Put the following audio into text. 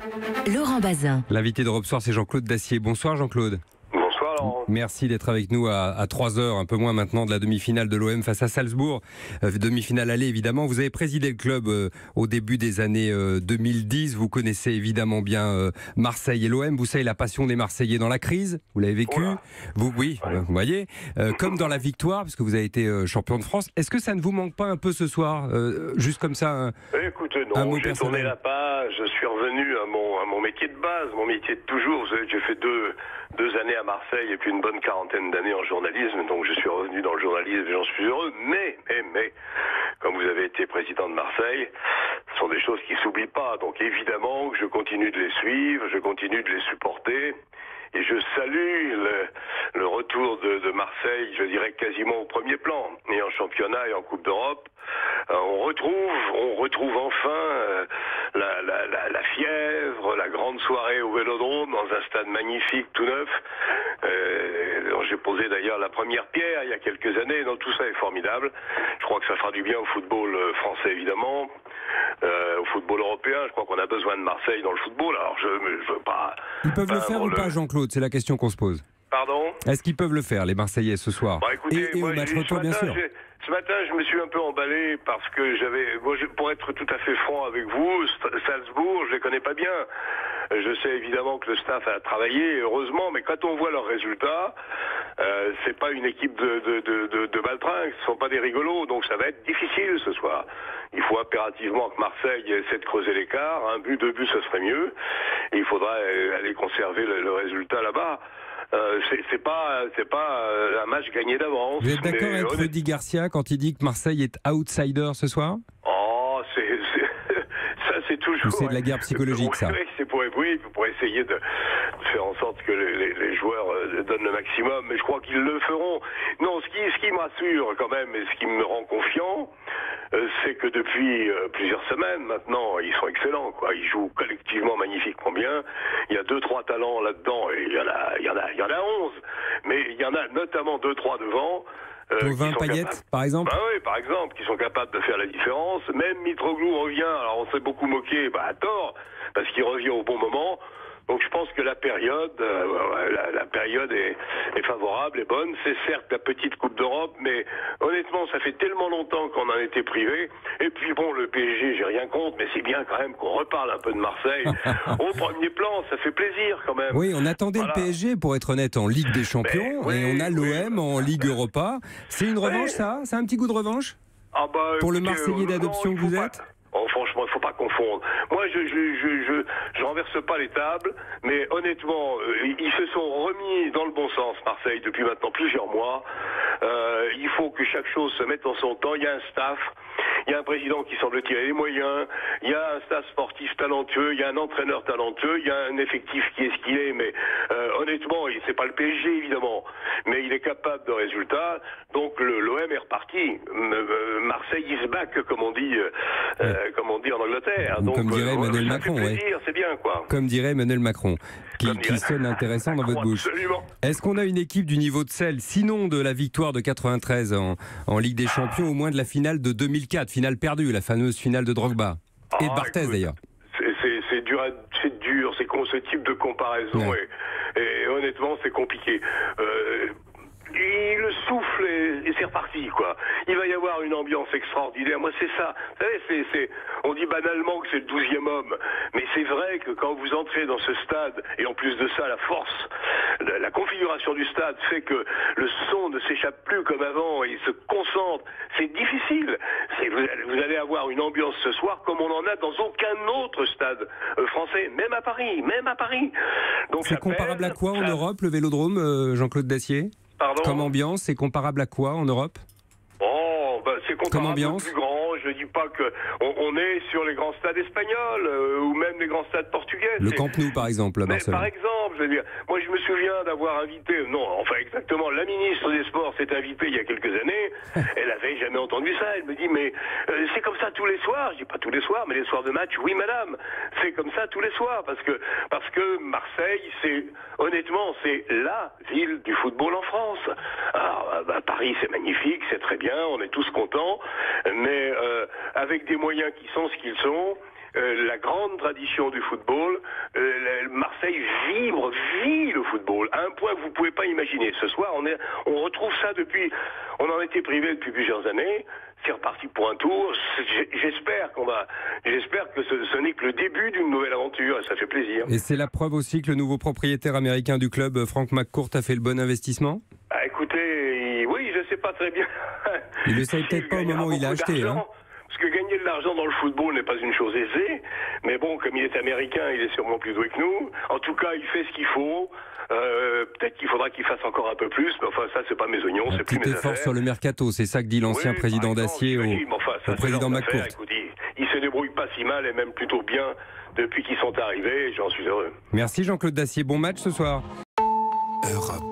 Laurent Bazin. L'invité d'Europe Soir, c'est Jean-Claude Dacier. Bonsoir Jean-Claude. Bonsoir Laurent. Merci d'être avec nous à 3h, un peu moins maintenant, de la demi-finale de l'OM face à Salzbourg. Demi-finale aller, évidemment. Vous avez présidé le club au début des années 2010. Vous connaissez évidemment bien Marseille et l'OM. Vous savez la passion des Marseillais dans la crise. Vous l'avez vécu. Vous voyez. Comme dans la victoire, parce que vous avez été champion de France. Est-ce que ça ne vous manque pas un peu ce soir, juste comme ça Écoutez, un non, mot j'ai personnel. tourné la page, je suis revenu à mon métier de base, mon métier de toujours. Vous savez, j'ai fait deux années à Marseille et puis une bonne quarantaine d'années en journalisme, donc je suis revenu dans le journalisme et j'en suis heureux. Mais, comme vous avez été président de Marseille, ce sont des choses qui s'oublient pas. Donc évidemment que je continue de les suivre, je continue de les supporter. Et je salue le retour de Marseille, je dirais quasiment au premier plan. Et en championnat et en Coupe d'Europe, on retrouve enfin la fièvre, la grande soirée au Vélodrome, dans un stade magnifique, tout neuf. J'ai posé d'ailleurs la première pierre il y a quelques années, donc tout ça est formidable. Je crois que ça fera du bien au football français, évidemment. Au football européen, je crois qu'on a besoin de Marseille dans le football. Alors je veux pas... Ils peuvent le faire ou pas, Jean-Claude? C'est la question qu'on se pose. Pardon? Est-ce qu'ils peuvent le faire, les Marseillais, ce soir? Écoutez, et moi, au match retour, bien sûr. Ce matin, je me suis un peu emballé parce que pour être tout à fait franc avec vous, Salzbourg, je les connais pas bien. Je sais évidemment que le staff a travaillé, heureusement, mais quand on voit leurs résultats, c'est pas une équipe de baltringues, ce sont pas des rigolos, donc ça va être difficile ce soir. Il faut impérativement que Marseille essaie de creuser l'écart. Un but, 2 buts, ça serait mieux. Et il faudra aller conserver le résultat là-bas. C'est pas un match gagné d'avance. Vous êtes d'accord avec Rudy Garcia quand il dit que Marseille est outsider ce soir? Oh, ça c'est toujours... Ou c'est de la guerre psychologique, ça? Oui, c'est pour essayer de faire en sorte que les joueurs donnent le maximum, mais je crois qu'ils le feront. Non, ce qui me rassure quand même et ce qui me rend confiant, c'est que depuis plusieurs semaines maintenant, ils sont excellents, quoi. Ils jouent collectivement magnifiquement bien. Il y a 2-3 talents là-dedans, et il y en a 11, mais il y en a notamment 2-3 devant. Thauvin, Payet, par exemple? Oui, par exemple, qui sont capables de faire la différence. Même Mitroglou revient, alors on s'est beaucoup moqué, à tort, parce qu'il revient au bon moment. Donc je pense que la période est favorable, est bonne. C'est certes la petite Coupe d'Europe, mais honnêtement, ça fait tellement longtemps qu'on en était privé. Et puis bon, le PSG, j'ai rien contre, mais c'est bien quand même qu'on reparle un peu de Marseille. Au premier plan, ça fait plaisir quand même. Oui, on attendait le PSG, pour être honnête, en Ligue des Champions, et on a l'OM en Ligue Europa. C'est une revanche, ça? C'est un petit goût de revanche? Pour le Marseillais d'adoption que vous êtes? Oh, franchement, il ne faut pas confondre. Moi, je renverse pas les tables, mais honnêtement, ils se sont remis dans le bon sens, Marseille, depuis maintenant plusieurs mois. Il faut que chaque chose se mette en son temps. Il y a un staff, il y a un président qui semble tirer les moyens, il y a un staff sportif talentueux, il y a un entraîneur talentueux, il y a un effectif qui est ce qu'il est, mais honnêtement, c'est pas le PSG évidemment, mais il est capable de résultats. Donc l'OM est reparti. Marseille is back, comme on dit en Angleterre. Donc, comme dirait Emmanuel Macron, c'est bien, quoi. Comme dirait Emmanuel Macron, qui sonne intéressant dans votre bouche. Absolument. Est-ce qu'on a une équipe du niveau de celle, sinon de la victoire de 93 en Ligue des Champions, au moins de la finale de 2004, finale perdue, la fameuse finale de Drogba et de Barthez d'ailleurs? C'est dur, ce type de comparaison, et honnêtement, c'est compliqué. Le souffle et c'est reparti, quoi. Il va y avoir une ambiance extraordinaire. Moi, c'est ça. Vous savez, on dit banalement que c'est le 12e homme, mais c'est vrai que quand vous entrez dans ce stade, et en plus de ça, la force, la configuration du stade fait que le son ne s'échappe plus comme avant, et il se concentre. C'est difficile. Vous allez avoir une ambiance ce soir comme on n'en a dans aucun autre stade français, même à Paris. Donc c'est comparable à quoi en Europe, le Vélodrome, Jean-Claude Dacier? Pardon? Comme ambiance, c'est comparable à quoi en Europe? C'est comparable au plus grand. Je dis pas que on est sur les grands stades espagnols ou même les grands stades portugais. Le Camp Nou, par exemple, à Barcelone. Par exemple, je veux dire, moi je me souviens d'avoir invité, la ministre des Sports s'est invitée il y a quelques années. Elle avait jamais entendu ça. Elle me dit mais c'est comme ça tous les soirs. Je dis pas tous les soirs, mais les soirs de match, oui madame. C'est comme ça tous les soirs parce que Marseille, honnêtement, c'est la ville du football en France. Alors, Paris, c'est magnifique, c'est très bien, on est tous contents, mais avec des moyens qui sont ce qu'ils sont, la grande tradition du football. Marseille vit le football à un point que vous ne pouvez pas imaginer. Ce soir, on retrouve ça on en était privé depuis plusieurs années. C'est reparti pour un tour. J'espère que ce n'est que le début d'une nouvelle aventure et ça fait plaisir. Et c'est la preuve aussi que le nouveau propriétaire américain du club, Frank McCourt, a fait le bon investissement ? Écoutez, oui, je ne sais pas très bien. Il le savait peut-être pas au moment où il a acheté. Parce que gagner de l'argent dans le football n'est pas une chose aisée. Mais bon, comme il est américain, il est sûrement plus doué que nous. En tout cas, il fait ce qu'il faut. Peut-être qu'il faudra qu'il fasse encore un peu plus, mais enfin ça c'est pas mes oignons, c'est plus mes affaires. Petit effort sur le mercato, c'est ça que dit l'ancien président d'Acier au président McCourt. Il se débrouille pas si mal et même plutôt bien depuis qu'ils sont arrivés, et j'en suis heureux. Merci Jean-Claude Dacier, bon match ce soir. Europe.